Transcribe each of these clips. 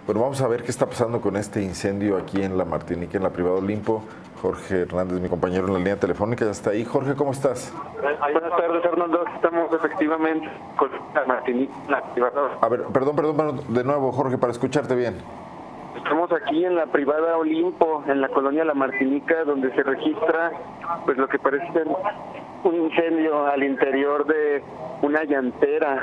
Bueno, vamos a ver qué está pasando con este incendio aquí en la Martinica, en la Privada Olimpo. Jorge Hernández, mi compañero en la línea telefónica, ya está ahí. Jorge, ¿cómo estás? Buenas tardes, Arnoldo. Estamos efectivamente con la Martinica, la privada. A ver, perdón, de nuevo, Jorge, para escucharte bien. Estamos aquí en la Privada Olimpo, en la colonia La Martinica, donde se registra pues lo que parece ser un incendio al interior de una llantera.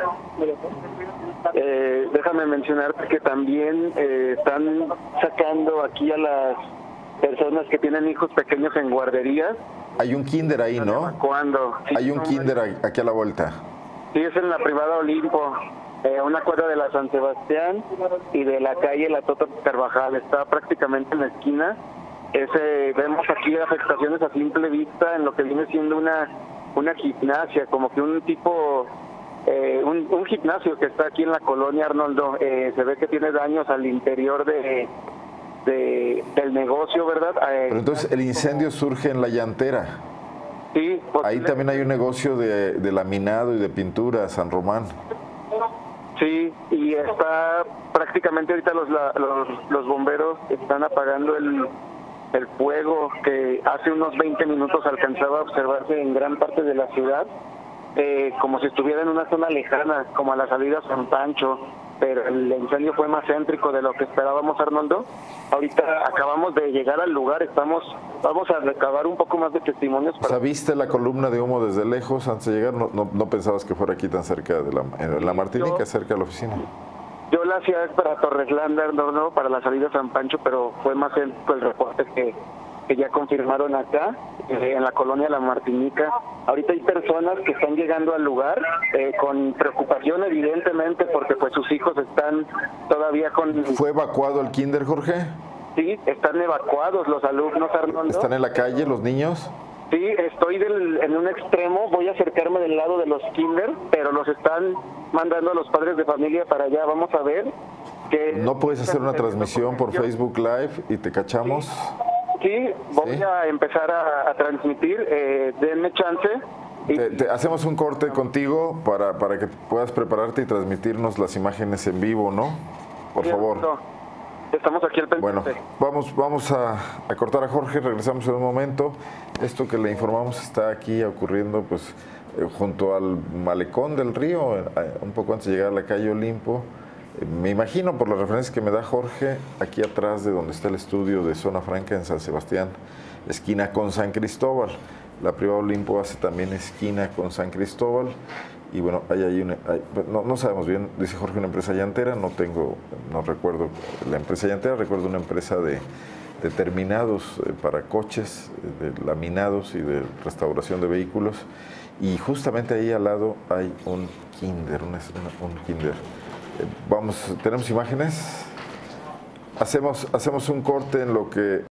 Déjame mencionarte que también están sacando aquí a las personas que tienen hijos pequeños en guarderías. Hay un kinder ahí, ¿no? ¿Cuándo? Sí, hay un kinder aquí a la vuelta. Sí, es en la Privada Olimpo, a una cuadra de la San Sebastián y de la calle La Tota Carvajal. Está prácticamente en la esquina. Vemos aquí afectaciones a simple vista en lo que viene siendo una gimnasia, como que un tipo, un gimnasio que está aquí en la colonia, Arnoldo. Se ve que tiene daños al interior del negocio, ¿verdad? Pero entonces el incendio surge en la llantera. Sí. Ahí también hay un negocio de laminado y de pintura, San Román. Sí, y está prácticamente ahorita los bomberos están apagando el fuego que hace unos 20 minutos alcanzaba a observarse en gran parte de la ciudad, como si estuviera en una zona lejana, como a la salida a San Pancho, pero el incendio fue más céntrico de lo que esperábamos, Arnoldo. Ahorita acabamos de llegar al lugar, vamos a recabar un poco más de testimonios. O sea, ¿viste la columna de humo desde lejos antes de llegar? ¿No pensabas que fuera aquí tan cerca de la Martinica, cerca de la oficina? Yo la hacía para Torres Landa, no, para la salida a San Pancho, pero fue más el reporte que ya confirmaron acá, en la colonia La Martinica. Ahorita hay personas que están llegando al lugar con preocupación, evidentemente, porque pues sus hijos están todavía con... ¿Fue evacuado el kinder, Jorge? Sí, están evacuados los alumnos, Arnoldo. ¿Están en la calle los niños? Sí, estoy en un extremo, voy a acercarme del lado de los kinder, pero los están mandando a los padres de familia para allá. Vamos a ver que... ¿No puedes hacer una transmisión por Facebook Live y te cachamos? Sí, voy a empezar a transmitir, denme chance. Hacemos un corte contigo para que puedas prepararte y transmitirnos las imágenes en vivo, ¿no? Por favor. No. Estamos aquí al pendiente. Bueno, vamos a cortar a Jorge, regresamos en un momento. Esto que le informamos está aquí ocurriendo pues junto al malecón del río, un poco antes de llegar a la calle Olimpo. Me imagino, por las referencias que me da Jorge, aquí atrás de donde está el estudio de Zona Franca en San Sebastián, esquina con San Cristóbal. La Privada Olimpo hace también esquina con San Cristóbal. Y bueno, no sabemos bien, dice Jorge, una empresa llantera, no recuerdo la empresa llantera, recuerdo una empresa de terminados para coches, de laminados y de restauración de vehículos. Y justamente ahí al lado hay un kinder, un kinder. ¿Tenemos imágenes? Hacemos un corte en lo que...